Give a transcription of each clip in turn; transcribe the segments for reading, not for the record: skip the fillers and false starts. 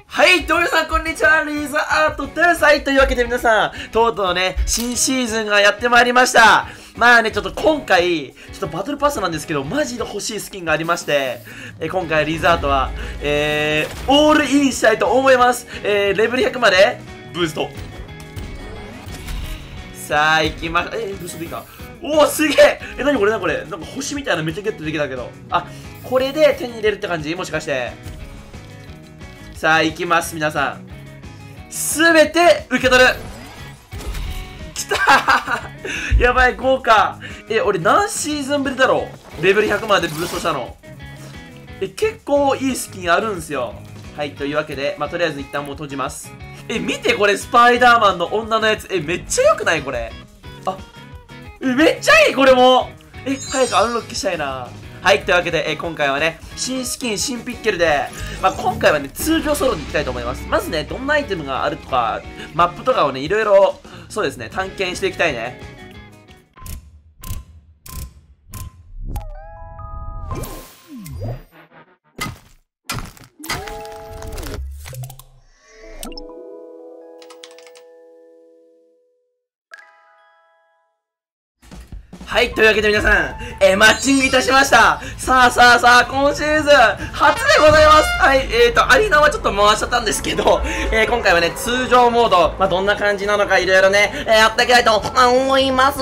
はい、どうも皆さん、こんにちは。リーザアートです。はい、というわけで皆さん、とうとうね、新シーズンがやってまいりました。まあね、ちょっと今回、ちょっとバトルパスなんですけど、マジで欲しいスキンがありまして、今回リーザアートは、オールインしたいと思います。レベル100まで、ブースト。さあ、行きま、ブーストでいいか。おお、すげえなにこれなんか星みたいなのめっちゃゲットできたけど。あ、これで手に入れるって感じもしかして。さあ、行きます、皆さん。すべて受け取る。きたーやばい、豪華。俺何シーズンぶりだろう、レベル100までブーストしたの。結構いいスキンあるんすよ。はい、というわけで、とりあえず一旦もう閉じます。見て、これ、スパイダーマンの女のやつ。めっちゃ良くないこれ。あ、めっちゃいいこれも。早くアンロックしたいな。はい、というわけで、今回はね、新スキン、新ピッケルで、今回はね、通常ソロに行きたいと思います。まずね、どんなアイテムがあるとか、マップとかをね、いろいろ、そうですね、探検していきたいね。はい、というわけで皆さん、マッチングいたしました。さあ、今シーズン、初でございます。はい、アリーナはちょっと回しちゃったんですけど、今回はね、通常モード、どんな感じなのかいろいろね、やっていきたいと思います。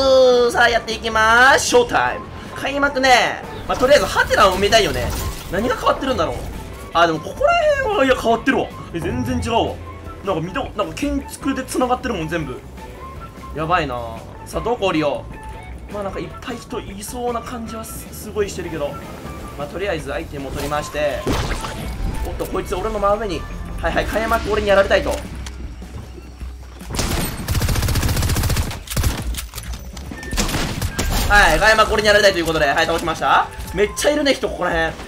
さあ、やっていきまーす。ショータイム。開幕ね、とりあえず、ハテナを埋めたいよね。何が変わってるんだろう。あ、でも、ここら辺は、いや、変わってるわ。全然違うわ。なんか建築で繋がってるもん、全部。やばいな。さあ、どこ降りよう。なんかいっぱい人いそうな感じはすごいしてるけど、とりあえずアイテムを取りまして、おっとこいつ俺の真上に、はい、開幕俺にやられたいと。はい、開幕俺にやられたいということで、はい、倒しました。めっちゃいるね人、ここら辺。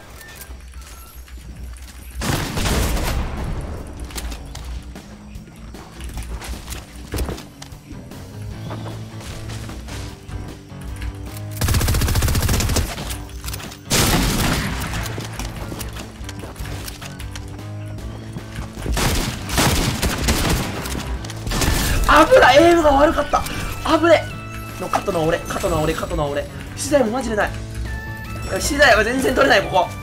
危ない、エイムが悪かった。危ねのカットの俺。資材もマジでない。資材は全然取れない、ここ。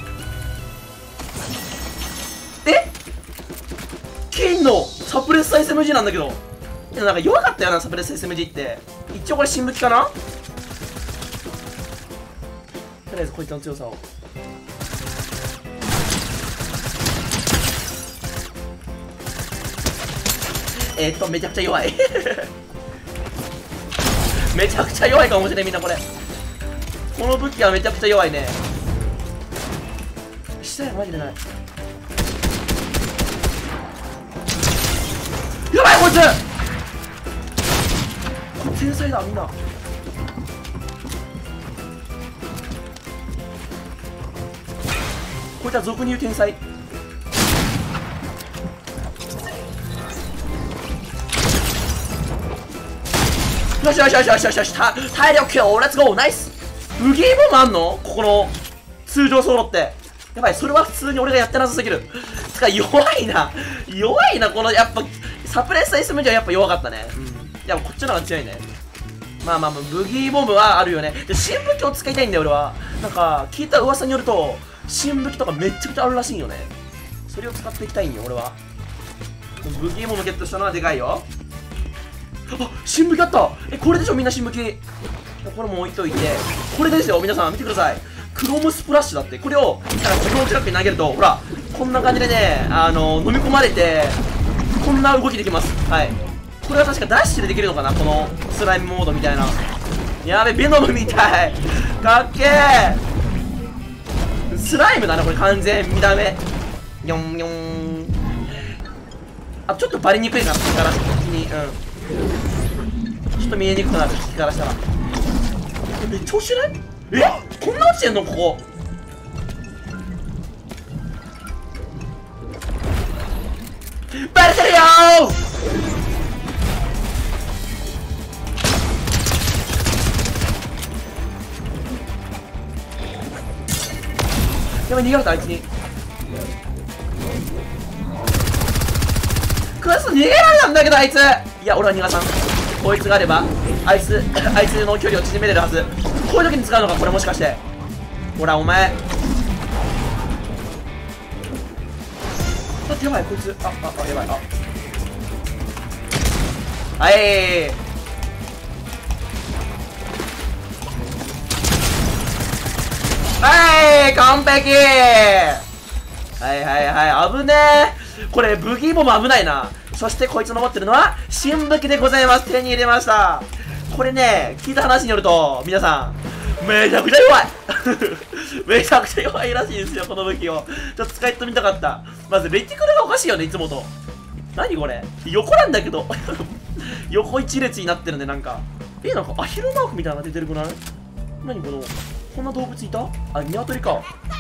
金のサプレッサ SMG なんだけど。なんか弱かったよな、サプレッサ SMG って。一応これ新武器かな。とりあえずこいつの強さを。めちゃくちゃ弱いめちゃくちゃ弱いかもしれない、みんなこれ。この武器はめちゃくちゃ弱いね。下やマジでない。やばいこいつ天才だ、みんな。こいつは俗に言う天才。よし、体力強、レッツゴー、ナイス。ブギーボムあんのここの通常ソロって。やばい、それは普通に俺がやってなさすぎる。つか弱いな、この、やっぱサプレッサ SMG はやっぱ弱かったね。やっぱこっちの方が強いね。ブギーボムはあるよね。で、新武器を使いたいんだよ俺は。なんか聞いた噂によると新武器とかめっちゃくちゃあるらしいよね。それを使っていきたいんよ俺は。ブギーボムゲットしたのはでかいよ。あ、新武器あった。これでしょ、みんな新武器。これも置いといて、これですよ、皆さん見てください。クロムスプラッシュだって。これをクローチラックに投げると、ほらこんな感じでね、飲み込まれてこんな動きできます。はい、これは確かダッシュでできるのかな、このスライムモードみたいな。やべ、ベノムみたい。かっけー。スライムだなこれ、完全見た目。ヨンヨン。あ、ちょっとバレにくいかな、敵から的に。ちょっと見えにくくなる、敵からしたら。めっちゃ落ちてない？こんな落ちてんのここ。バレてるよー。やばい、逃げられたあいつに。 逃げられたんだけど、あいつ。いや、俺は逃がさん。こいつがあればあいつの距離を縮めれるはず。こういう時に使うのか、これもしかして。ほらお前、待って、やばいこいつ。やばい。完璧。危ねえ。これブギーボム危ないな。そしてこいつの持ってるのは新武器でございます。手に入れました。これね、聞いた話によると皆さんめちゃくちゃ弱いめちゃくちゃ弱いらしいですよ、この武器を。ちょっと使ってみたかった。まずレティクルがおかしいよね、いつもと。何これ、横なんだけど横一列になってるね。なんかなんかアヒルマークみたいなのが出てるくない？何こんな動物いた？ニワトリか。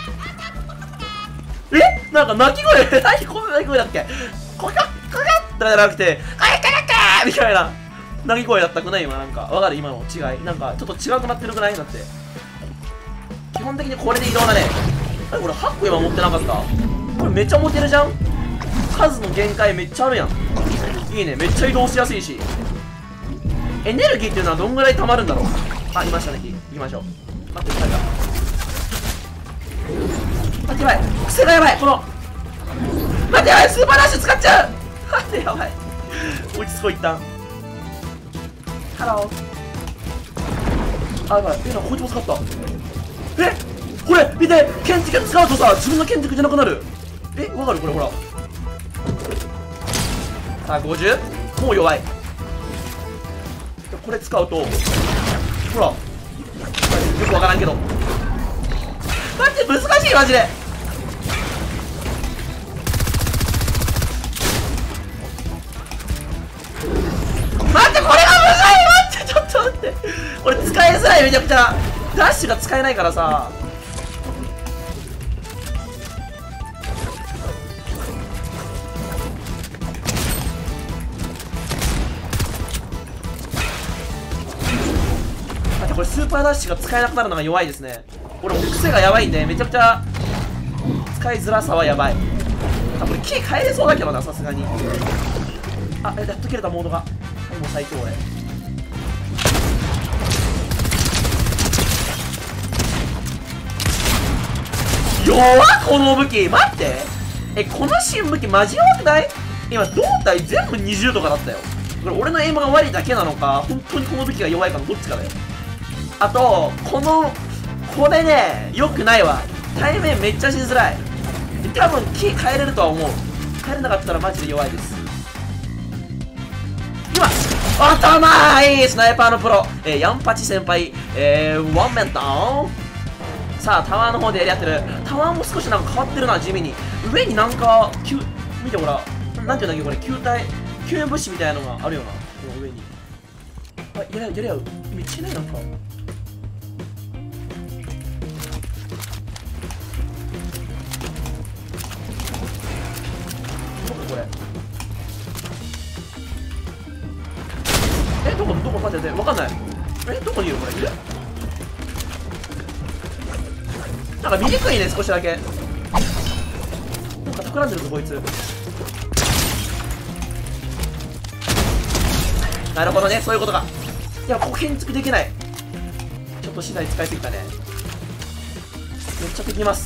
なんか鳴き声何こんな鳴き声だっけ？コキャッコキャッじゃなくてカヤカヤカヤみたいな鳴き声だったくない？今なんかわかる？今の違いなんかちょっと違くなってるくない？だって基本的にこれで移動だね。これ8個今持ってなかった？これめっちゃ持てるじゃん。数の限界めっちゃあるやん。いいね、めっちゃ移動しやすいし。エネルギーっていうのはどんぐらい溜まるんだろう。いましたね。行きましょう。待って、待って、やばい、癖がやばい。この待って、やばい、スーパーダッシュ使っちゃう。待って、やばい、落ち着こう一旦。ハロー。やばい、なんかこいつも使った。これ見て、剣軸使うとさ、自分の剣軸じゃなくなる。わかる？これほら。さあ50、もう弱い。これ使うとほら、よくわからんけど、待って、難しいマジで。待って、これがむずい。待って、ちょっと待って、これ使いづらい。めちゃくちゃダッシュが使えないからさ。これスーパーダッシュが使えなくなるのが弱いですね。俺も癖がやばいんで、めちゃくちゃ使いづらさはやばい。これキー変えれそうだけどな、さすがに。やっと切れたモードが。もう最強俺。弱っ、この武器。待って、この新武器マジ弱くない？今胴体全部20とかだったよ。これ俺のエイムが悪いだけなのか、本当にこの武器が弱いかのどっちかだよ。あとこれね、良くないわ。対面めっちゃしづらい。多分キー変えれるとは思う。変えれなかったらマジで弱いです。今頭いいスナイパーのプロ、ヤンパチ先輩、ワンメンダウン。さあタワーの方でやってる。タワーも少しなんか変わってるな、地味に。上になんか見てほら、なんていうんだっけこれ、救援物資みたいなのがあるよな、この上に。やれや、めっちゃいないなんか。これどこ待ってわかんない。どこにいるこれ？なんか見にくいね、少しだけ。なんか企んでるぞこいつ。なるほどね、そういうことか。いや、ここ建築できない。ちょっと資材使いすぎたね。めっちゃできます。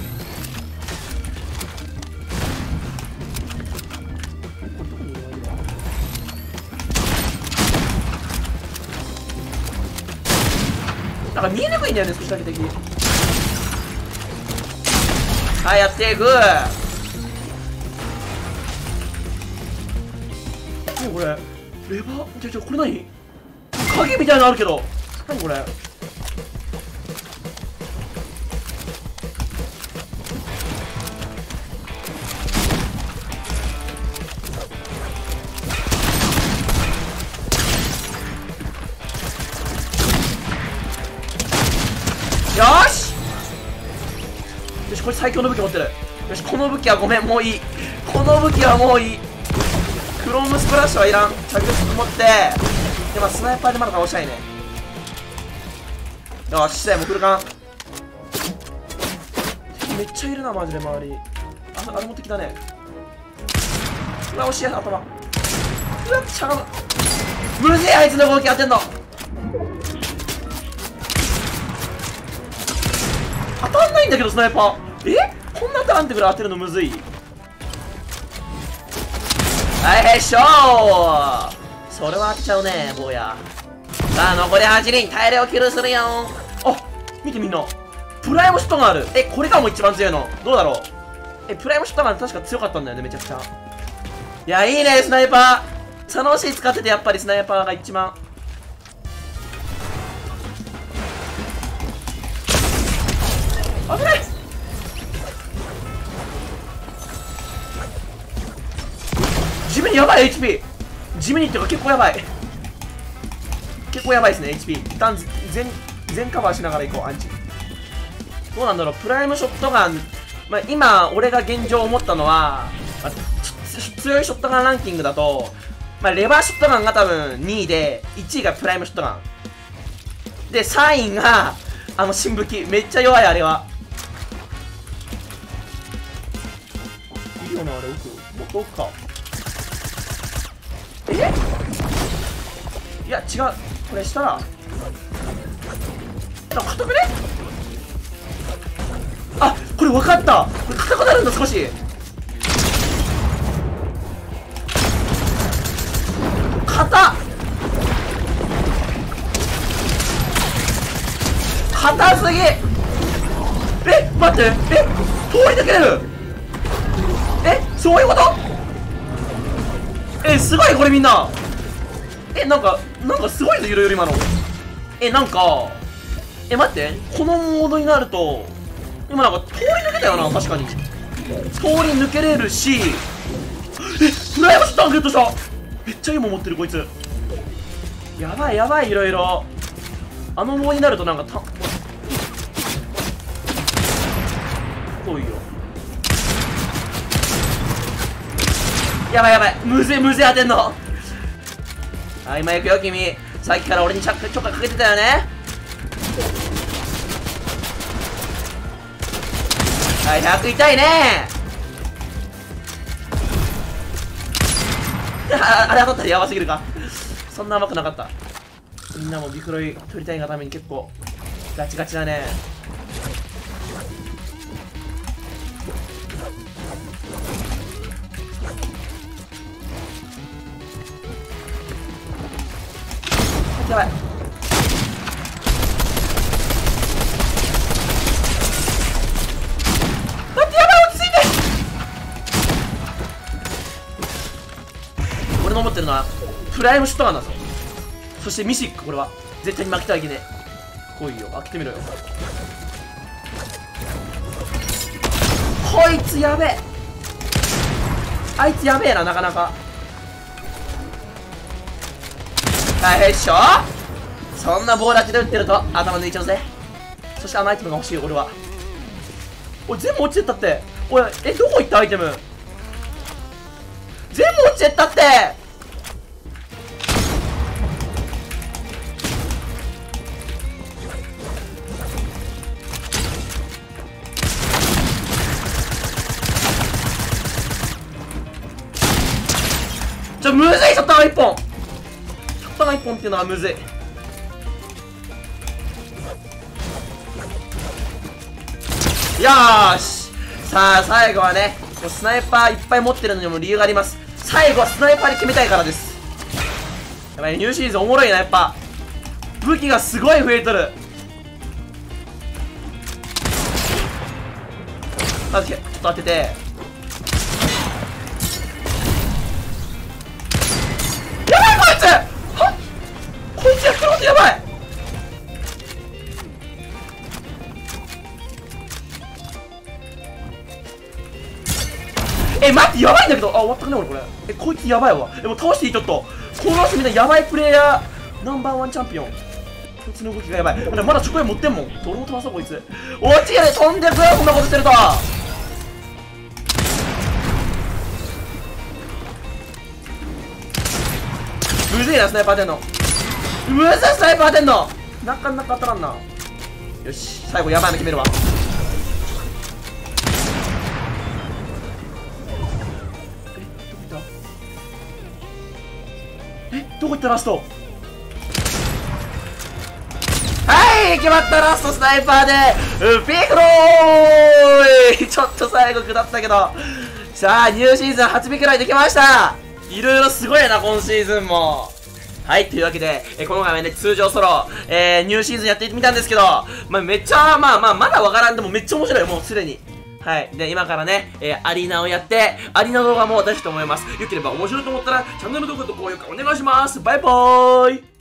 なんか見えにくいんだよね、少しだけ敵。やっていく。これレバー、これ何？鍵みたいなのあるけど、何これ？よしよし、これ最強の武器持ってる。よし、この武器はごめん、もういい。この武器はもういい。クロームスプラッシュはいらん。着力持って。でもスナイパーでまだ倒したいね。よし、資材も来るかん。めっちゃいるなマジで周り。あれも敵だね。 うわ惜しい頭。うわしゃがむ。むずいあいつの動き当てんの。当たんないんだけどスナイパー。こんな当たらんってくらい当てるのむずい。はいへっしょー。それは当てちゃうね坊や。さあ残り8人大量キルするよ。あ見てみんなプライムショットガンある。これがもう一番強いのどうだろう。プライムショットガン確か強かったんだよねめちゃくちゃ。いやいいねスナイパー楽しい使っててやっぱりスナイパーが一番。危ない。地味にやばい HP。 地味にっていうか結構やばい。結構やばいですね HP。 一旦全カバーしながらいこうアンチ。どうなんだろうプライムショットガン。今俺が現状思ったのは、強いショットガンランキングだと、レバーショットガンが多分2位で1位がプライムショットガンで3位が新武器。めっちゃ弱いあれは。いるよなあれ奥。もっと奥か。いや違うこれしたら硬くね。あこれ分かった。これ硬くなるんだ少し。硬すぎ。待って通り抜けれる。そういうこと。すごいこれみんな。なんかすごいぞゆるゆる今の。なんか待ってこのモードになると今なんか通り抜けたよな。確かに通り抜けれるし、プライムショットガンゲットした。めっちゃいいもん持ってるこいつ。やばいやばいいろいろ。モードになるとなんか遠いよ。やばいやばいむずい当てんの。今行くよ君。さっきから俺にちょっかいかけてたよね。はい100痛いねあれ当たったらやばすぎるか。そんな甘くなかった。みんなもビクロイ取りたいがために結構ガチガチだね。やばい。待ってやばい落ち着いて。俺の思ってるのはプライムショットガンだぞ。そしてミシック。これは絶対に負けてはいけねえ。来いよ開けてみろよ。こいつやべえ。あいつやべえななかなか。はいへっしょ。そんな棒立ちで打ってると頭抜いちゃうぜ。そしてアイテムが欲しい俺は。おい全部落ちてったって。おいどこ行ったアイテム。全部落ちてったって。むずい。ショットガン1本。ショットガン1本っていうのはむずい。よーし。さあ最後はねスナイパーいっぱい持ってるのにも理由があります。最後はスナイパーで決めたいからです。やばいニューシリーズおもろいな。やっぱ武器がすごい増えとる。まずちょっと当てて。やばいこいつ。こいつやってることやばい。待ってやばいんだけど。終わったかね俺これ。こいつやばいわ。もう倒していい。ちょっとこの人みんなやばいプレイヤーナンバーワンチャンピオン。こいつの動きがやばい。まだチョコレート持ってんもん。どれも飛ばそうこいつ。落ちがね飛んでくよこんなことしてると。むずいなスナイパー当てんの。むずいスナイパー当てんの。なかなか当たらんな。よし最後やばいの決めるわ。どこいた。 どこ行ったラスト。はい、決まった。ラストスナイパーでピクローイ。ちょっと最後下ったけど、さあニューシーズン8尾くらいできました。いろいろすごいな今シーズンも。はい、というわけで、今回はね、通常ソロ、ニューシーズンやってみたんですけど、めっちゃ、まだわからんでもめっちゃ面白い、もうすでに。はい。で、今からね、アリーナをやって、アリーナ動画も出したと思います。よければ面白いと思ったら、チャンネル登録と高評価お願いします。バイバーイ。